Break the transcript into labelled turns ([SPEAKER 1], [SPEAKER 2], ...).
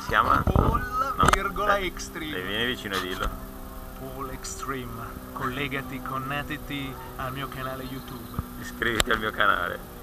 [SPEAKER 1] chiama?
[SPEAKER 2] Paul,
[SPEAKER 1] No,
[SPEAKER 2] virgola
[SPEAKER 1] dai,
[SPEAKER 2] Extreme.
[SPEAKER 1] vieni vicino e dillo.
[SPEAKER 2] Paul Extreme. Collegati, connettiti al mio canale YouTube.
[SPEAKER 1] Iscriviti al mio canale.